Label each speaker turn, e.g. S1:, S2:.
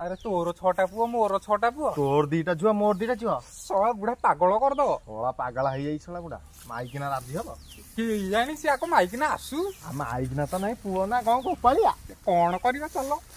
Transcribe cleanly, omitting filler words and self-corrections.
S1: अरे तोर 6टा पुओ मोर 6टा पुओ
S2: तोर 2टा झुआ मोर 2टा झुआ
S1: सला बुढ़ा पागल करदब
S2: सला पागला है सला बुढ़ा माइकिना राजी हब
S1: कि जानी से आको माइकिना आसू
S2: माइकिना तो नहीं पुओ ना कौन गोपालिया
S1: कौन करवा चलो